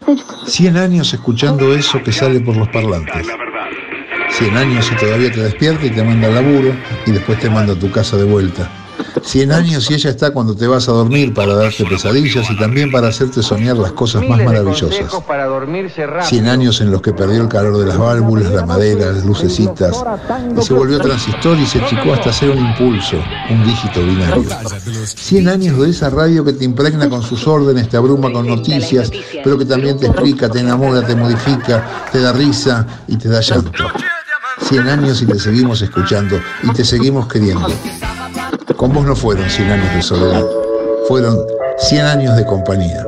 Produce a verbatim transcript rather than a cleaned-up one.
Cien años escuchando eso que sale por los parlantes. Cien años y todavía te despierta y te manda al laburo y después te manda a tu casa de vuelta. Cien años y ella está cuando te vas a dormir para darte pesadillas y también para hacerte soñar las cosas más maravillosas. Cien años en los que perdió el calor de las válvulas, la madera, las lucecitas, y se volvió transistor y se achicó hasta ser un impulso, un dígito binario. Cien años de esa radio que te impregna con sus órdenes, te abruma con noticias, pero que también te explica, te enamora, te modifica, te da risa y te da llanto. Cien años y te seguimos escuchando y te seguimos queriendo. Con vos no fueron cien años de soledad, fueron cien años de compañía.